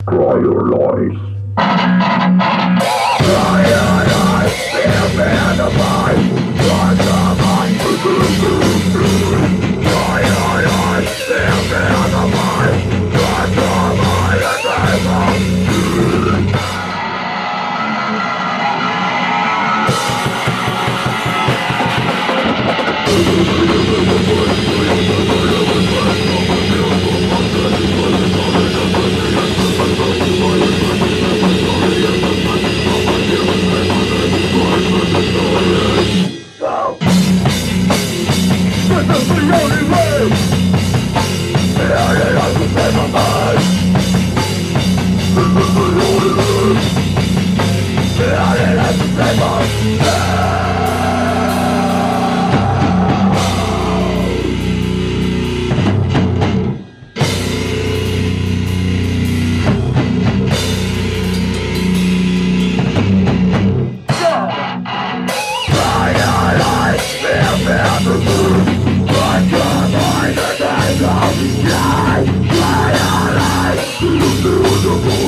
Cry your lies. Cry your lies. Fear me the mind. Cry the mind. Cry your lies. Fear me the mind. Cry the mind. This is the only way. I have to save my mind. This is the only way. I have to save my mind. Die, die, die, die, die, die, die, die, die, die,